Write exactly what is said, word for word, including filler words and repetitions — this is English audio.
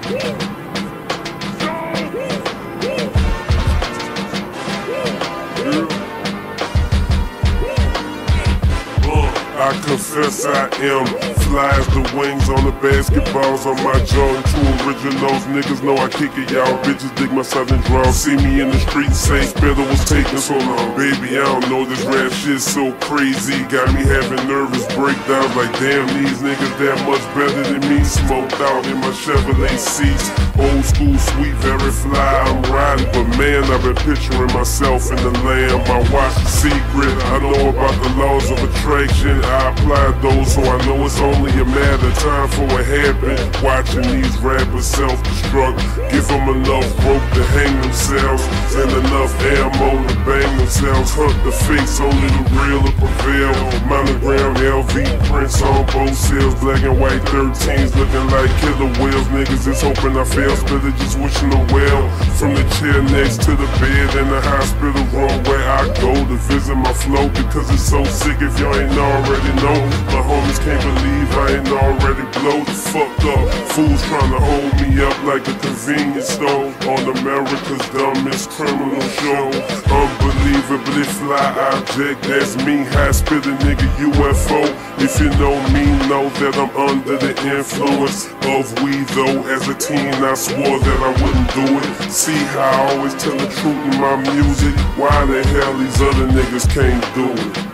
I confess I am fly as the wings on the basketballs on my Jordan two originals. Niggas know I kick it, y'all bitches dig my southern draw. See me in the street, say better was taking so long. Baby, I don't know, this rap shit's so crazy. Got me having nervous breakdowns like damn, these niggas that much better than me. Smoked out in my Chevrolet seats. Old school sweet, very fly, I'm riding. But man, I've been picturing myself in the Lamb. My watch is secret, I know about the laws of attraction. I apply those, so I know it's only a matter of time for it happen. Watching these rappers self-destruct, give them enough rope to hang themselves and enough ammo to bang themselves. Hunt the face, only the real will prevail. Monogram L V prints on both seals, black and white thirteens looking like killer whales. Niggas is hoping I fail, spitter just wishing them well. From the chair next to the bed in the hospital room where I go to visit my flow, because it's so sick if y'all ain't already know. My homies can't believe I ain't already blowed the fuck up. Fools trying to hold me up like a convenience store on America's dumbest criminal show. Unbelievably fly object, that's me, high spitter nigga U F O. If you know me, know that I'm under the influence of weed though. As a teen I swore that I wouldn't do it. See how I always tell the truth in my music. Why the hell these other niggas can't do it?